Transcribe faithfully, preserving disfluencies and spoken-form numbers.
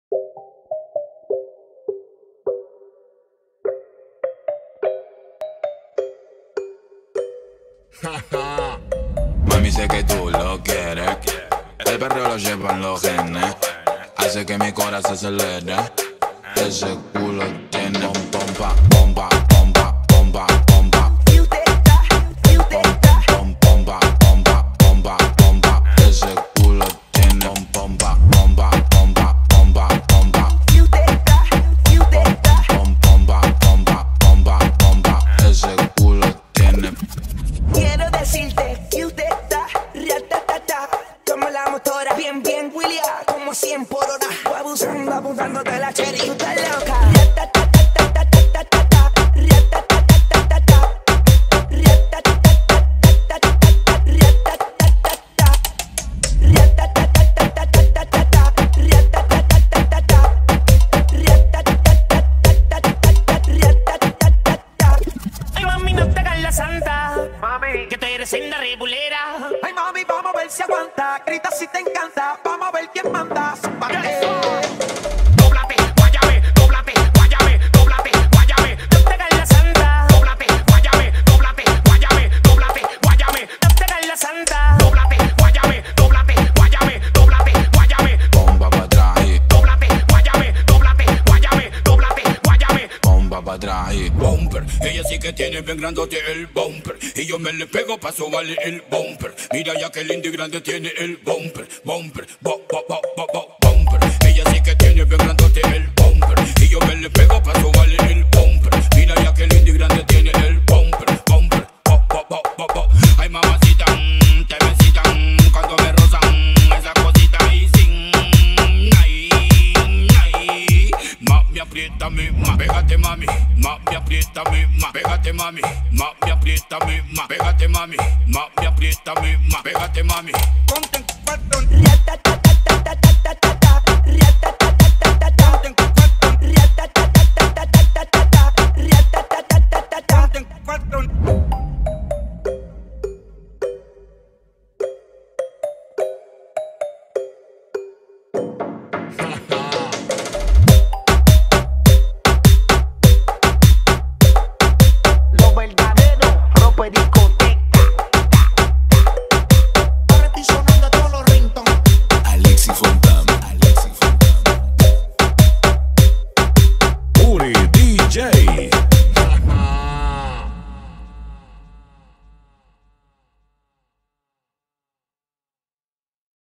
Mami, sé que tú lo quieres. El perreo lo llevan los genes. Hace que mi corazón se acelere. Ese culo tiene un pompa, pompa, pompa, pompa, pompa. Pompa, pompa, pompa, pompa. Ese culo tiene un pompa, pompa, pompa, pompa, pompa. Pompa, pompa, pompa, pompa. Ese culo tiene. Quiero decirte que usted está ratatata, como la motora, bien, bien, William, como cien por hora. Voy abusando, abusando de la cherry, tú estás loca. Ay, mami, no te hagas la santa, mami, que tú eres senda rebulera. Ay, mami, vamos a ver si aguanta. Grita si te encanta. Vamos a ver quién manda. Zúmbate. Dóblate, guáyame, dóblate, guáyame, dóblate, guáyame. No te hagas la santa. Dóblate, guáyame, dóblate, guáyame, dóblate, guáyame. No te hagas la santa. Dóblate, guáyame, dóblate, guáyame, dóblate, guáyame. Bomba pa' atrás y Dóblate, guáyame, dóblate, guáyame, dóblate, guáyame. bomba pa' atrás y Bumper, ella sí que tiene bien grandote el bumper. Y yo me le pego pa' sobarle el bumper. Mira ya que lindo y grande tiene el bumper. Bumper, bo, bo, bo, bo, bo, bumper. Ella sí que tiene bien grandote el bumper. Y yo me le pego pa' sobarle el bumper. Mira ya que lindo y grande tiene el bumper. Bumper, bo, bo, bo, bo, bo. Ay mamacita, mm, te besitan cuando me rozan esa cosita y sin. Ay, ay. Mami, apriétame, ma, pégate mami. Mami, apriétame, ma, pégate mami. Mami, apriétame, ma, pégate mami. Mami, apriétame, ma, pégate mami. Ponte en cuatro, ponte en cuatro, ponte en cuatro.